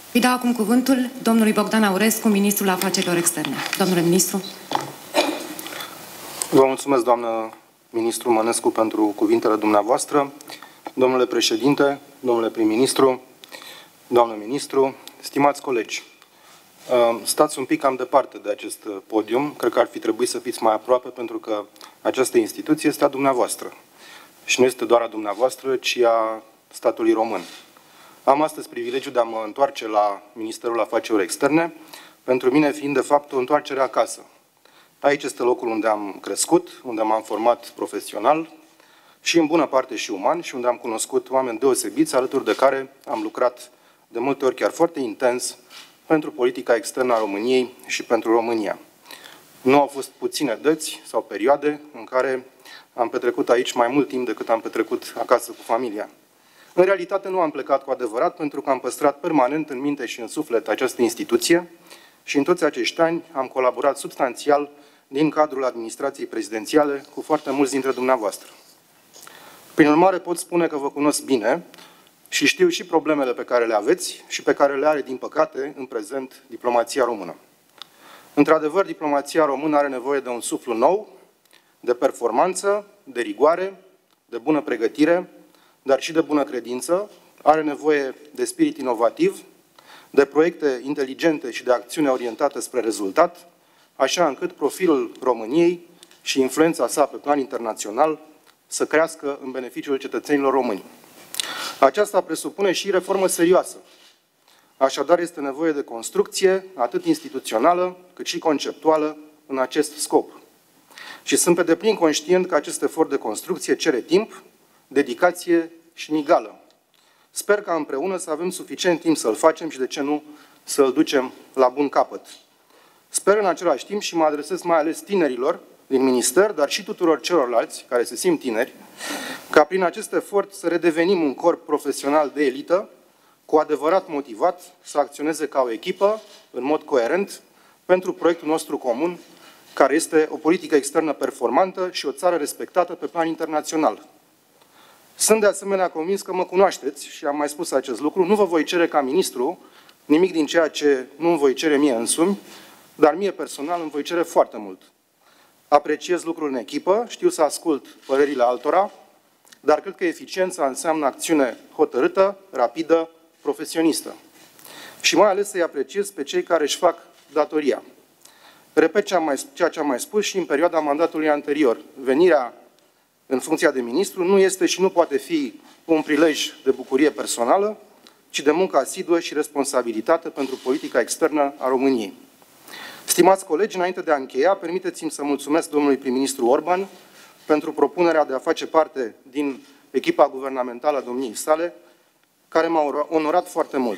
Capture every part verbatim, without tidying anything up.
Îi dau acum cuvântul domnului Bogdan Aurescu, ministrul afacerilor externe. Domnule ministru. Vă mulțumesc, doamnă ministru Mănescu, pentru cuvintele dumneavoastră. Domnule președinte, domnule prim-ministru, doamnă ministru, stimați colegi, stați un pic cam departe de acest podium. Cred că ar fi trebuit să fiți mai aproape, pentru că această instituție este a dumneavoastră. Și nu este doar a dumneavoastră, ci a statului român. Am astăzi privilegiul de a mă întoarce la Ministerul Afacerilor Externe, pentru mine fiind de fapt o întoarcere acasă. Aici este locul unde am crescut, unde m-am format profesional și în bună parte și uman și unde am cunoscut oameni deosebiți, alături de care am lucrat de multe ori chiar foarte intens pentru politica externă a României și pentru România. Nu au fost puține dăți sau perioade în care am petrecut aici mai mult timp decât am petrecut acasă cu familia. În realitate nu am plecat cu adevărat, pentru că am păstrat permanent în minte și în suflet această instituție și în toți acești ani am colaborat substanțial din cadrul administrației prezidențiale cu foarte mulți dintre dumneavoastră. Prin urmare, pot spune că vă cunosc bine și știu și problemele pe care le aveți și pe care le are, din păcate, în prezent diplomația română. Într-adevăr, diplomația română are nevoie de un suflu nou, de performanță, de rigoare, de bună pregătire, dar și de bună credință, are nevoie de spirit inovativ, de proiecte inteligente și de acțiune orientată spre rezultat, așa încât profilul României și influența sa pe plan internațional să crească în beneficiul cetățenilor români. Aceasta presupune și reformă serioasă. Așadar, este nevoie de construcție, atât instituțională, cât și conceptuală, în acest scop. Și sunt pe deplin conștient că acest efort de construcție cere timp, dedicație și migală. Sper ca împreună să avem suficient timp să-l facem și, de ce nu, să-l ducem la bun capăt. Sper în același timp, și mă adresez mai ales tinerilor din minister, dar și tuturor celorlalți care se simt tineri, ca prin acest efort să redevenim un corp profesional de elită, cu adevărat motivat să acționeze ca o echipă, în mod coerent, pentru proiectul nostru comun, care este o politică externă performantă și o țară respectată pe plan internațional. Sunt de asemenea convins că mă cunoașteți și am mai spus acest lucru. Nu vă voi cere ca ministru nimic din ceea ce nu îmi voi cere mie însumi, dar mie personal îmi voi cere foarte mult. Apreciez lucrul în echipă, știu să ascult părerile altora, dar cred că eficiența înseamnă acțiune hotărâtă, rapidă, profesionistă. Și mai ales să-i apreciez pe cei care își fac datoria. Repet ce am mai, ceea ce am mai spus și în perioada mandatului anterior. Venirea în funcția de ministru nu este și nu poate fi un prilej de bucurie personală, ci de muncă asiduă și responsabilitate pentru politica externă a României. Stimați colegi, înainte de a încheia, permiteți-mi să mulțumesc domnului prim-ministru Orban pentru propunerea de a face parte din echipa guvernamentală a domniei sale, care m-a onorat foarte mult.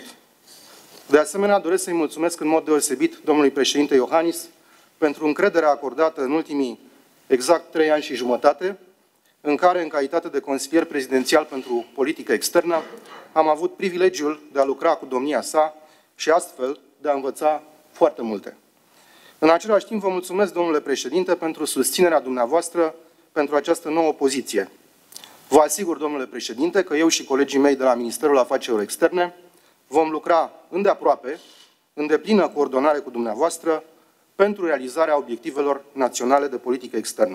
De asemenea, doresc să-i mulțumesc în mod deosebit domnului președinte Iohannis pentru încrederea acordată în ultimii exact trei ani și jumătate, în care, în calitate de consilier prezidențial pentru politică externă, am avut privilegiul de a lucra cu domnia sa și astfel de a învăța foarte multe. În același timp, vă mulțumesc, domnule președinte, pentru susținerea dumneavoastră pentru această nouă poziție. Vă asigur, domnule președinte, că eu și colegii mei de la Ministerul Afacerilor Externe vom lucra îndeaproape, în deplină coordonare cu dumneavoastră, pentru realizarea obiectivelor naționale de politică externă.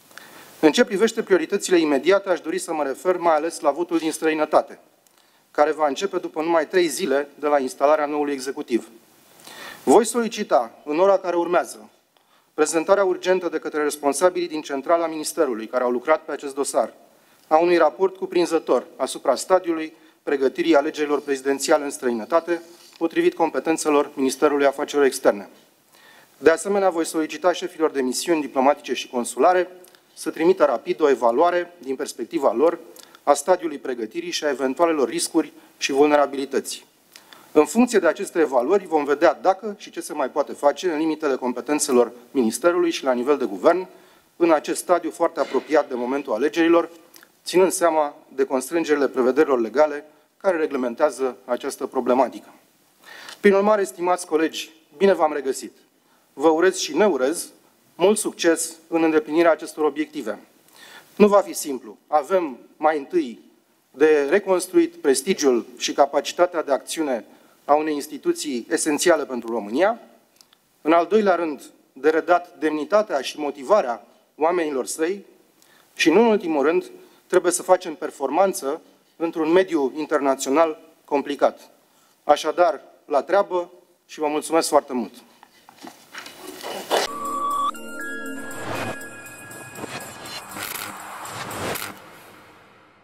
În ce privește prioritățile imediate, aș dori să mă refer mai ales la votul din străinătate, care va începe după numai trei zile de la instalarea noului executiv. Voi solicita, în ora care urmează, prezentarea urgentă de către responsabilii din centrala Ministerului, care au lucrat pe acest dosar, a unui raport cuprinzător asupra stadiului pregătirii alegerilor prezidențiale în străinătate, potrivit competențelor Ministerului Afacerilor Externe. De asemenea, voi solicita șefilor de misiuni diplomatice și consulare să trimită rapid o evaluare, din perspectiva lor, a stadiului pregătirii și a eventualelor riscuri și vulnerabilități. În funcție de aceste evaluări, vom vedea dacă și ce se mai poate face în limitele competențelor Ministerului și la nivel de guvern, în acest stadiu foarte apropiat de momentul alegerilor, ținând seama de constrângerile prevederilor legale care reglementează această problematică. Prin urmare, stimați colegi, bine v-am regăsit. Vă urez și ne urez mult succes în îndeplinirea acestor obiective. Nu va fi simplu. Avem mai întâi de reconstruit prestigiul și capacitatea de acțiune a unei instituții esențiale pentru România. În al doilea rând, de redat demnitatea și motivarea oamenilor săi. Și, nu în ultimul rând, trebuie să facem performanță într-un mediu internațional complicat. Așadar, la treabă și vă mulțumesc foarte mult!